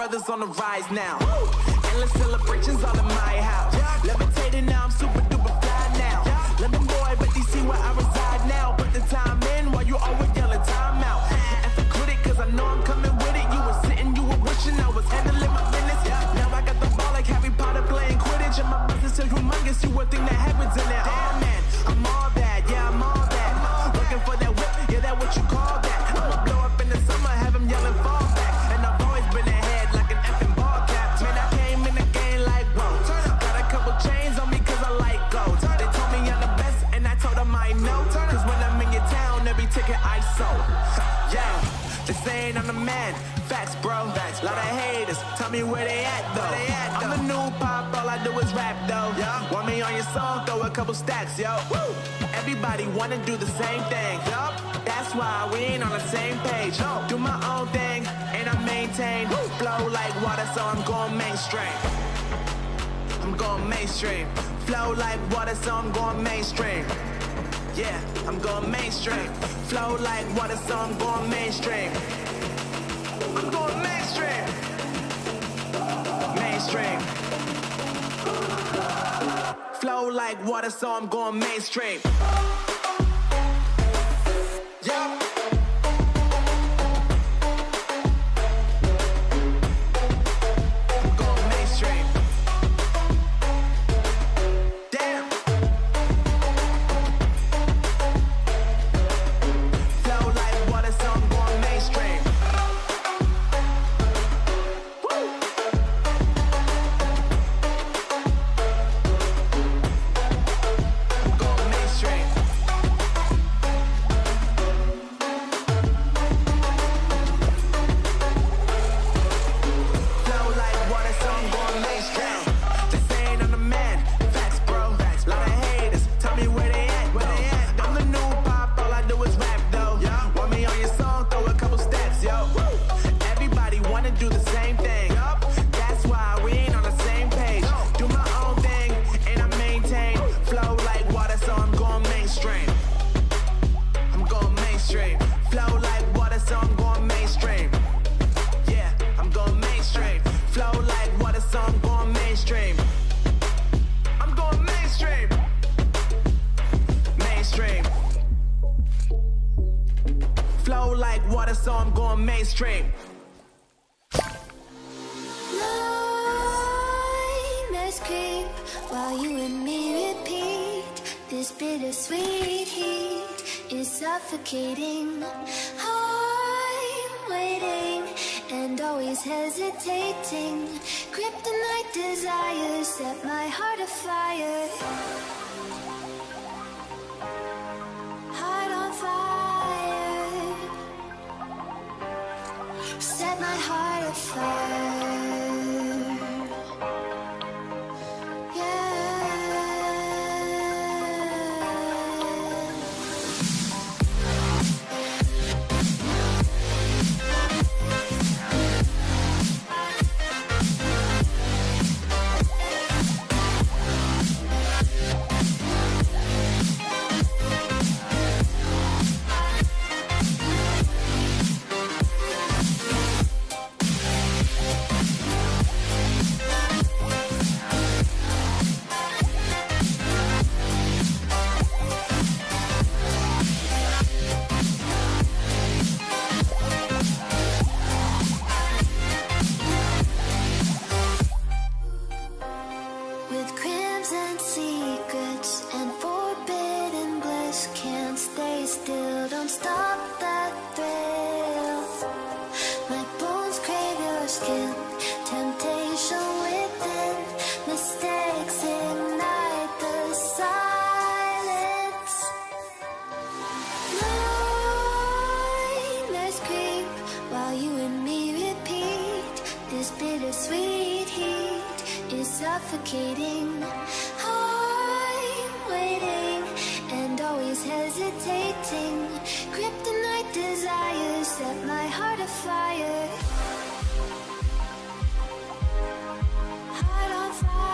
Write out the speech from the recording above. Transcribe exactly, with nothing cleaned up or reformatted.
brothers on the rise now. Endless celebrations all in my house. Levitating now, I'm super duper fly now. London boy, but D C where I reside now. Put the time in while you always yelling time out. And for quit it, cause I know I'm coming with it. You were sitting, you were wishing I was handling my business. Now I got the ball like Harry Potter playing Quidditch. And my business is humongous, you would think that happens in it. Oh man, I'm all that, yeah, I'm all that. Looking for that whip, yeah, that what you call that. I'ma blow up in the summer, have them yelling fall back. And I've always been ahead like an effing ball cap. Man, I came in the game like, whoa. Got a couple chains on me cause I like gold. They told me I'm the best and I told them I know. Cause when I'm in your town, every ticket I sold. Yeah, they saying I'm the man. Facts, bro. Facts, lot of haters. Tell me where they at though. They at, though. I'm the new pop, all I do is rap though. Yeah. Want me on your song, throw a couple stacks, yo. Woo. Everybody wanna do the same thing. Yup. That's why we ain't on the same page. No. Do my own thing and I maintain. Woo. Flow like water, so I'm going mainstream. I'm going mainstream. Flow like water, so I'm going mainstream. Yeah, I'm going mainstream. Flow like water, so I'm going mainstream. I'm going mainstream. Mainstream. Flow like water, so I'm going mainstream. Yeah. I'm going mainstream. Damn. Flow like water, so I'm going mainstream. So I'm going mainstream. Nightmares creep while you and me repeat. This bittersweet heat is suffocating. I'm waiting and always hesitating. Kryptonite desires set my heart afire. Heart on fire. Set my heart afire. Suffocating, I'm waiting and always hesitating. Kryptonite desires set my heart afire. Heart on fire.